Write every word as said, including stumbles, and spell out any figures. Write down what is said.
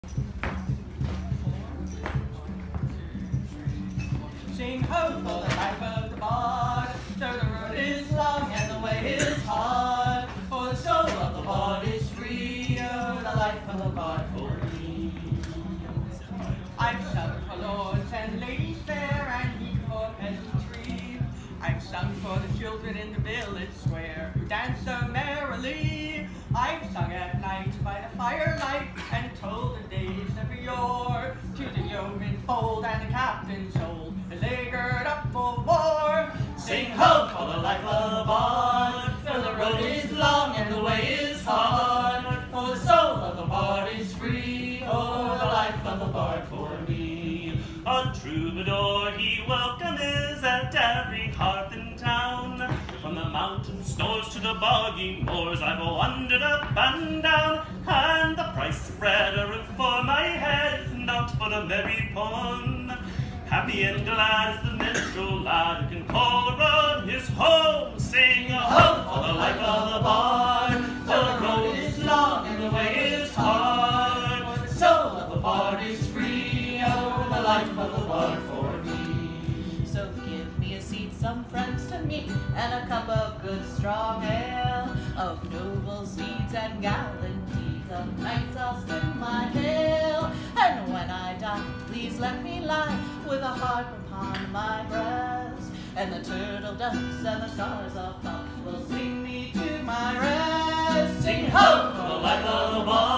Sing ho for the life of the bard, though the road is long and the way is hard. For the soul of the bard is free, oh, the life of the bard for me. I've sung for lords and ladies fair, and he for peasantry. I've sung for the children in the village square, who dance so merrily. I've sung at night by the firelight, and told the days of yore, to the yeoman's bold and the captain's old, as they gird up for war. Sing ho for the life of the bard, though the road is long and the way is hard. For the soul of the bard is free, oh, the life of the bard for me. A troubadour he welcome is at every hearth in town. From the mountain snows to the boggy moors I've wandered up and down, and the price of bread a roof for my head is naught but a merry pun. Happy and glad is the minstrel lad who can call around his home, sing a ho for the life of the bard, though the road is long and the way is hard. For the soul of the bard is free, oh, the life of the bard for me. So give me a seat, some friends to meet, and a cup of good strong ale, of noble steeds and gallant deeds, of knights I'll spin my tale. And when I die, please let me lie with a harp upon my breast, and the turtle doves and the stars above will sing me to my rest. Sing ho for the life of the bard,